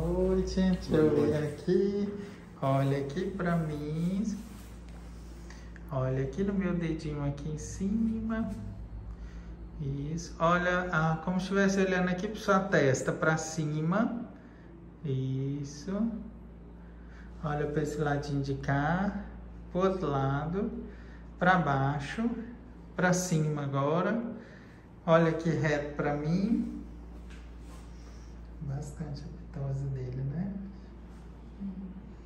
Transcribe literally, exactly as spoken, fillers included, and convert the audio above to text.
noite. Deixa Boa eu noite. ver aqui. Olha aqui pra mim. Olha aqui no meu dedinho aqui em cima. Isso. Olha, ah, como se estivesse olhando aqui para sua testa, para cima. Isso. Olha para esse ladinho de cá. Pro outro lado. Para baixo. Para cima agora. Olha aqui reto para mim. Bastante apitosa dele, né?